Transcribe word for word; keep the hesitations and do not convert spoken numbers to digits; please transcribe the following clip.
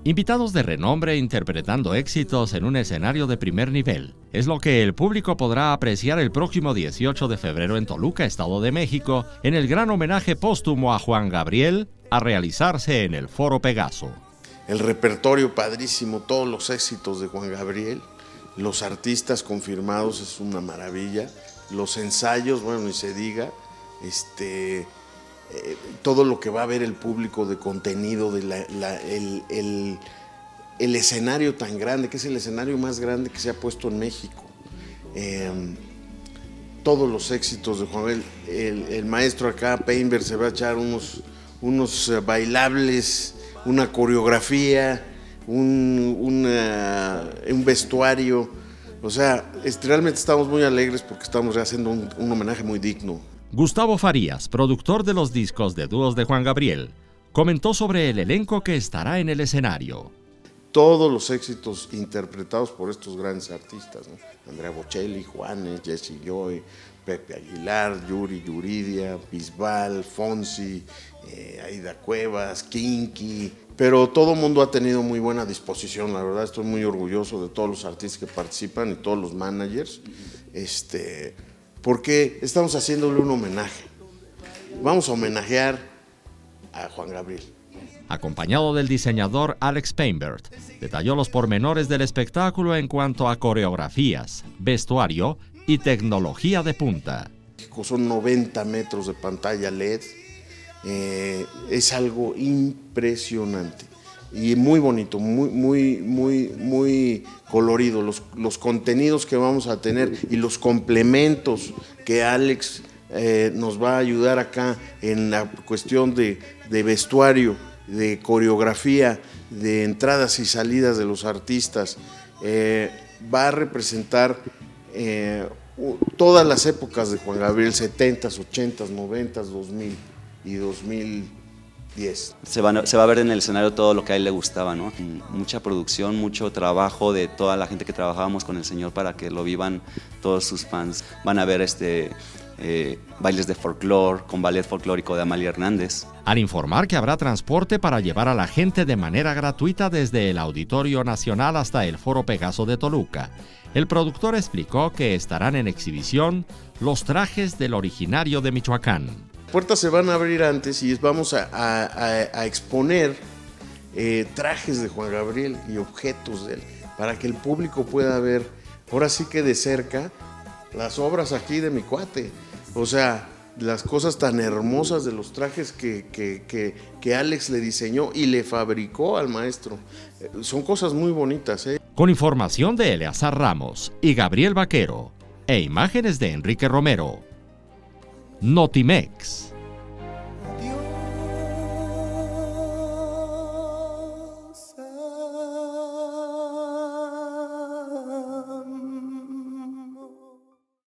Invitados de renombre interpretando éxitos en un escenario de primer nivel. Es lo que el público podrá apreciar el próximo dieciocho de febrero en Toluca, Estado de México, en el gran homenaje póstumo a Juan Gabriel, a realizarse en el Foro Pegaso. El repertorio padrísimo, todos los éxitos de Juan Gabriel, los artistas confirmados, es una maravilla. Los ensayos, bueno, ni se diga, este... Eh, todo lo que va a ver el público de contenido, de la, la, el, el, el escenario tan grande, que es el escenario más grande que se ha puesto en México. Eh, todos los éxitos de Juan Gabriel, el, el maestro acá, Painberg, se va a echar unos, unos bailables, una coreografía, un, una, un vestuario. O sea, es, realmente estamos muy alegres porque estamos haciendo un, un homenaje muy digno. Gustavo Farías, productor de los discos de dúos de Juan Gabriel, comentó sobre el elenco que estará en el escenario. Todos los éxitos interpretados por estos grandes artistas, ¿no? Andrea Bocelli, Juanes, Jesse Joy, Pepe Aguilar, Yuri Yuridia, Bisbal, Fonsi, eh, Aida Cuevas, Kinky. Pero todo el mundo ha tenido muy buena disposición, la verdad estoy muy orgulloso de todos los artistas que participan y todos los managers. Este... porque estamos haciéndole un homenaje. Vamos a homenajear a Juan Gabriel. Acompañado del diseñador Alex Painberg, detalló los pormenores del espectáculo en cuanto a coreografías, vestuario y tecnología de punta. Son noventa metros de pantalla L E D, eh, es algo impresionante. Y muy bonito, muy, muy, muy, muy colorido. Los, los contenidos que vamos a tener y los complementos que Alex eh, nos va a ayudar acá en la cuestión de, de vestuario, de coreografía, de entradas y salidas de los artistas, eh, va a representar eh, todas las épocas de Juan Gabriel, setentas, ochentas, noventas, dos mil y dos mil diez. Se va, se va a ver en el escenario todo lo que a él le gustaba, ¿no? Mucha producción, mucho trabajo de toda la gente que trabajábamos con el señor para que lo vivan todos sus fans. Van a ver este, eh, bailes de folclore con ballet folclórico de Amalia Hernández. Al informar que habrá transporte para llevar a la gente de manera gratuita desde el Auditorio Nacional hasta el Foro Pegaso de Toluca, el productor explicó que estarán en exhibición los trajes del originario de Michoacán. Las puertas se van a abrir antes y vamos a, a, a exponer eh, trajes de Juan Gabriel y objetos de él, para que el público pueda ver, ahora sí que de cerca, las obras aquí de mi cuate. O sea, las cosas tan hermosas de los trajes que, que, que, que Alex le diseñó y le fabricó al maestro. Eh, son cosas muy bonitas, ¿eh? Con información de Eleazar Ramos y Gabriel Vaquero, e imágenes de Enrique Romero, Notimex.